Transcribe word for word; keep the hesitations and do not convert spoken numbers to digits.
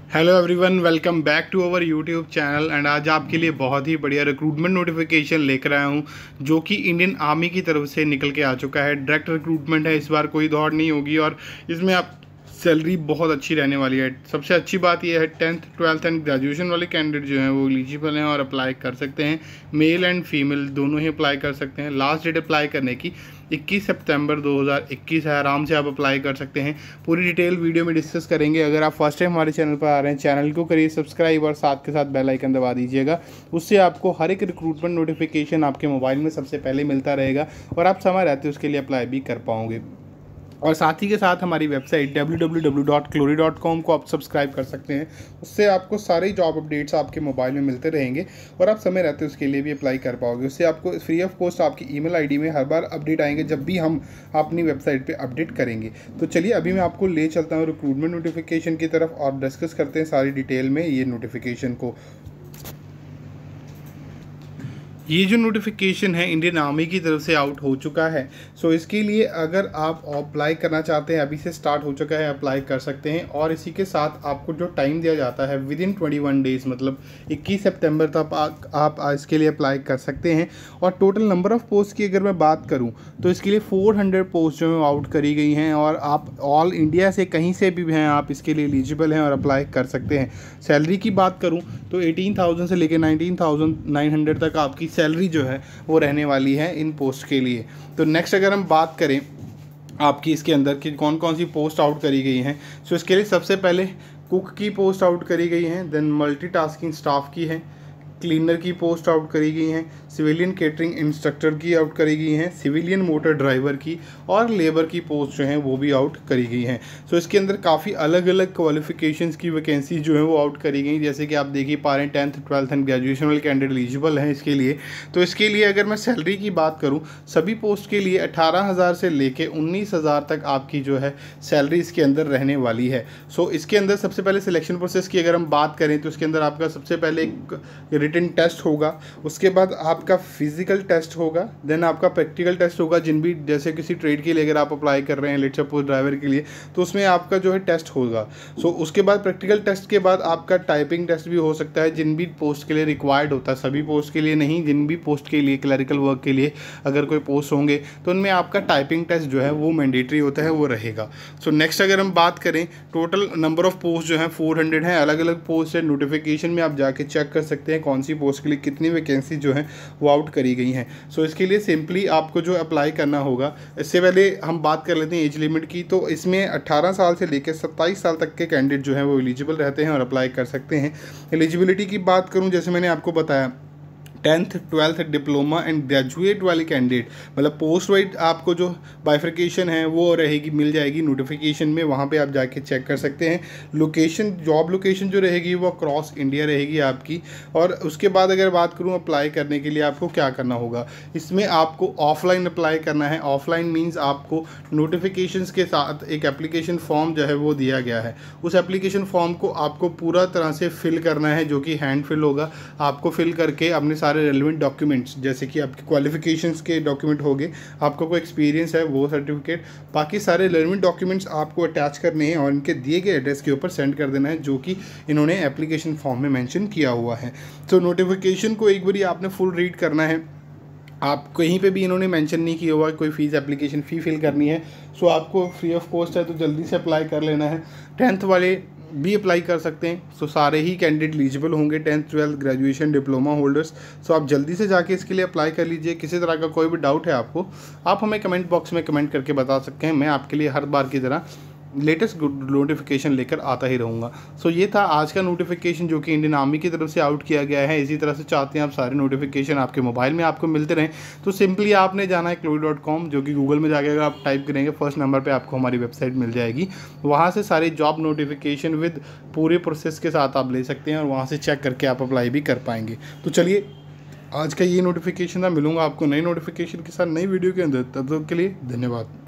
Hello everyone, welcome back to our YouTube channel. And आज आपके लिए बहुत ही बढ़िया रिक्रूटमेंट नोटिफिकेशन लेकर आया हूं, जो कि इंडियन आर्मी की तरफ से निकल के आ चुका है। डायरेक्ट रिक्रूटमेंट है, इस बार कोई दौड़ नहीं होगी और इसमें आप सैलरी बहुत अच्छी रहने वाली है। सबसे अच्छी बात यह है टेंथ ट्वेल्थ एंड ग्रेजुएशन वाले कैंडिडेट जो हैं वो एलिजिबल हैं और अप्लाई कर सकते हैं। मेल एंड फीमेल दोनों ही अप्लाई कर सकते हैं। लास्ट डेट अप्लाई करने की इक्कीस सितंबर दो हज़ार इक्कीस है। आराम से आप अप्लाई कर सकते हैं। पूरी डिटेल वीडियो में डिस्कस करेंगे। अगर आप फर्स्ट टाइम हमारे चैनल पर आ रहे हैं, चैनल को करिए सब्सक्राइब और साथ के साथ बेल आइकन दबा दीजिएगा। उससे आपको हर एक रिक्रूटमेंट नोटिफिकेशन आपके मोबाइल में सबसे पहले मिलता रहेगा और आप समय रहते उसके लिए अप्लाई भी कर पाओगे। और साथ ही के साथ हमारी website W W W dot क्लोरी डॉट कॉम को आप सब्सक्राइब कर सकते हैं। उससे आपको सारे जॉब अपडेट्स आपके मोबाइल में मिलते रहेंगे और आप समय रहते उसके लिए भी अप्लाई कर पाओगे। उससे आपको फ्री ऑफ कॉस्ट आपकी ईमेल आईडी में हर बार अपडेट आएंगे जब भी हम अपनी वेबसाइट पे अपडेट करेंगे। तो चलिए अभी मैं आपको ले चलता हूँ रिक्रूटमेंट नोटिफिकेशन की तरफ और डिस्कस करते हैं सारी डिटेल में ये नोटिफिकेशन को। ये जो नोटिफिकेशन है इंडियन आर्मी की तरफ से आउट हो चुका है। सो इसके लिए अगर आप अप्लाई करना चाहते हैं, अभी से स्टार्ट हो चुका है, अप्लाई कर सकते हैं। और इसी के साथ आपको जो टाइम दिया जाता है within twenty one days, मतलब इक्कीस सितंबर तक आप, आप इसके लिए अप्लाई कर सकते हैं। और टोटल नंबर ऑफ़ पोस्ट की अगर मैं बात करूं तो इसके लिए चार सौ पोस्ट जो है आउट करी गई हैं और आप ऑल इंडिया से कहीं से भी हैं आप इसके लिए एलिजिबल हैं और अप्लाई कर सकते हैं। सैलरी की बात करूँ तो एटीन थाउजेंड से लेकर नाइनटीन थाउजेंड नाइन हंड्रेड तक आपकी सैलरी जो है वो रहने वाली है इन पोस्ट के लिए। तो नेक्स्ट अगर हम बात करें आपकी इसके अंदर कि कौन कौन सी पोस्ट आउट करी गई हैं, तो इसके लिए सबसे पहले कुक की पोस्ट आउट करी गई हैं, देन मल्टीटास्किंग स्टाफ की है, क्लीनर की पोस्ट आउट करी गई हैं, सिविलियन केटरिंग इंस्ट्रक्टर की आउट करी गई हैं, सिविलियन मोटर ड्राइवर की और लेबर की पोस्ट जो हैं वो भी आउट करी गई हैं। सो इसके अंदर काफ़ी अलग अलग क्वालिफिकेशंस की वैकेंसी जो है वो आउट करी गई, जैसे कि आप देखिए पा रहे हैं टेंथ ट्वेल्थ एंड ग्रेजुएशन वाले कैंडिडेट एलिजिबल हैं इसके लिए। तो इसके लिए अगर मैं सैलरी की बात करूँ, सभी पोस्ट के लिए अठारह हज़ार से लेके उन्नीस हज़ार तक आपकी जो है सैलरी इसके अंदर रहने वाली है। सो इसके अंदर सबसे पहले सिलेक्शन प्रोसेस की अगर हम बात करें तो इसके अंदर आपका सबसे पहले एक रिटन टेस्ट होगा, उसके बाद आपका फिजिकल टेस्ट होगा, देन आपका प्रैक्टिकल टेस्ट होगा। जिन भी जैसे किसी ट्रेड के लिए अगर आप अप्लाई कर रहे हैं, लेट सपोज ड्राइवर के लिए, तो उसमें आपका जो है टेस्ट होगा। सो उसके बाद प्रैक्टिकल टेस्ट के बाद आपका टाइपिंग टेस्ट भी हो सकता है, जिन भी पोस्ट के लिए रिक्वायर्ड होता है, सभी पोस्ट के लिए नहीं, जिन भी पोस्ट के लिए क्लरिकल वर्क के लिए अगर कोई पोस्ट होंगे तो उनमें आपका टाइपिंग टेस्ट जो है वो मैंडेटरी होता है, वो रहेगा। सो नेक्स्ट अगर हम बात करें, टोटल नंबर ऑफ पोस्ट जो है फोर हंड्रेड है। अलग अलग पोस्ट है, नोटिफिकेशन में आप जाके चेक कर सकते हैं कौन सी पोस्ट के लिए कितनी वैकेंसी जो है वो आउट करी गई हैं। सो so, इसके लिए सिंपली आपको जो अप्लाई करना होगा, इससे पहले हम बात कर लेते हैं एज लिमिट की। तो इसमें अठारह साल से लेकर सत्ताईस साल तक के कैंडिडेट जो हैं वो एलिजिबल रहते हैं और अप्लाई कर सकते हैं। एलिजिबिलिटी की बात करूं, जैसे मैंने आपको बताया tenth twelfth diploma and graduate वाले कैंडिडेट, मतलब पोस्ट वाइज आपको जो बाइफर्केशन है वो रहेगी, मिल जाएगी नोटिफिकेशन में, वहाँ पे आप जाके चेक कर सकते हैं। लोकेशन, जॉब लोकेशन जो रहेगी वो क्रॉस इंडिया रहेगी आपकी। और उसके बाद अगर बात करूँ अप्लाई करने के लिए आपको क्या करना होगा, इसमें आपको ऑफलाइन अप्लाई करना है। ऑफलाइन मीन्स आपको नोटिफिकेशंस के साथ एक एप्लीकेशन फॉर्म जो है वो दिया गया है, उस एप्लीकेशन फॉर्म को आपको पूरा तरह से फिल करना है, जो कि हैंड फिल होगा। आपको फिल करके अपने सारे रेलेवेंट डॉक्यूमेंट्स, जैसे कि आपके क्वालिफिकेशंस के डॉक्यूमेंट हो गए, आपको कोई एक्सपीरियंस है वो सर्टिफिकेट, बाकी सारे रेलेवेंट डॉक्यूमेंट्स आपको अटैच करने हैं और इनके दिए गए एड्रेस के ऊपर सेंड कर देना है, जो कि इन्होंने एप्लीकेशन फॉर्म में मेंशन किया हुआ है। तो नोटिफिकेशन को एक बार आपने फुल रीड करना है। आप कहीं पे भी इन्होंने मेंशन नहीं किया हुआ कोई फीस, एप्लीकेशन फ़ी फिल करनी है। सो आपको फ्री ऑफ कॉस्ट है, तो जल्दी से अप्लाई कर लेना है। टेंथ वाले भी अप्लाई कर सकते हैं। सो सारे ही कैंडिडेट एलिजिबल होंगे, tenth twelfth graduation diploma holders. So आप जल्दी से जाके इसके लिए अप्लाई कर लीजिए। किसी तरह का कोई भी डाउट है आपको, आप हमें कमेंट बॉक्स में कमेंट करके बता सकते हैं। मैं आपके लिए हर बार की तरह लेटेस्ट नोटिफिकेशन लेकर आता ही रहूँगा। सो ये था आज का नोटिफिकेशन जो कि इंडियन आर्मी की तरफ से आउट किया गया है। इसी तरह से चाहते हैं आप सारे नोटिफिकेशन आपके मोबाइल में आपको मिलते रहें, तो सिंपली आपने जाना है क्लोरी डॉट कॉम, जो कि गूगल में जाके अगर आप टाइप करेंगे फर्स्ट नंबर पे आपको हमारी वेबसाइट मिल जाएगी। वहाँ से सारी जॉब नोटिफिकेशन विद पूरे प्रोसेस के साथ आप ले सकते हैं और वहाँ से चेक करके आप अप्लाई भी कर पाएंगे। तो चलिए आज का ये नोटिफिकेशन था, मिलूंगा आपको नई नोटिफिकेशन के साथ नई वीडियो के अंदर। तब तक के लिए धन्यवाद।